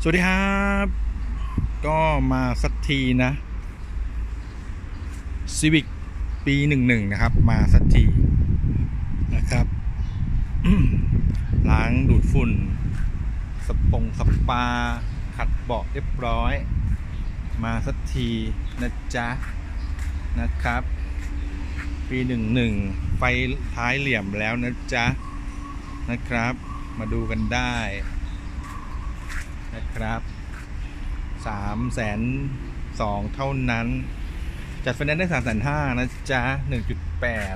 สวัสดีครับก็มาสักทีนะ Civic ปี11นะครับมาสักทีนะครับ ล้างดูดฝุ่นสปาขัดเบาะเรียบร้อยมาสักทีนะจ๊ะนะครับปี11ไฟท้ายเหลี่ยมแล้วนะจ๊ะนะครับมาดูกันได้นะครับ302,000เท่านั้นจัดไฟแนนซ์ได้350,000นะจ๊ะ 1.8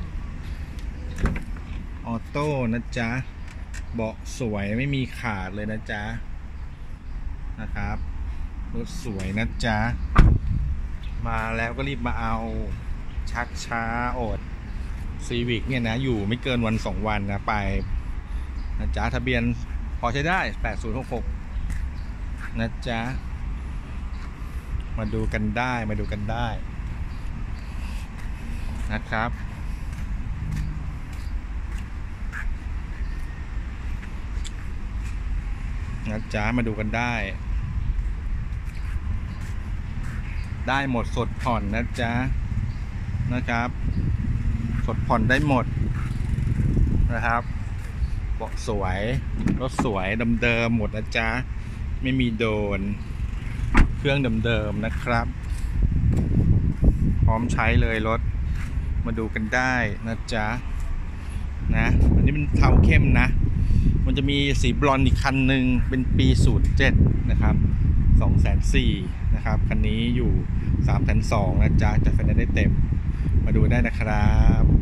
ออโต้นะจ๊ะเบาะสวยไม่มีขาดเลยนะจ๊ะนะครับรถสวยนะจ๊ะมาแล้วก็รีบมาเอาชักช้าอดซีวิกเนี่ยนะอยู่ไม่เกินวัน2วันนะไปนะจ๊ะทะเบียนพอใช้ได้8066นะจ๊ะมาดูกันได้นะครับนะจ๊ะมาดูกันได้หมดสดผ่อนนะจ๊ะนะครับสดผ่อนได้หมดนะครับเบาะสวยรถสวยเดิมๆหมดนะจ๊ะไม่มีโดนเครื่องเดิมๆนะครับพร้อมใช้เลยรถมาดูกันได้นะจ๊ะนะอันนี้เป็นเทาเข้มนะมันจะมีสีบลอนด์อีกคันหนึ่งเป็นปี07นะครับ240,000นะครับคันนี้อยู่320,000นะจ๊ะจัดไฟแนนซ์ได้เต็มมาดูได้นะครับ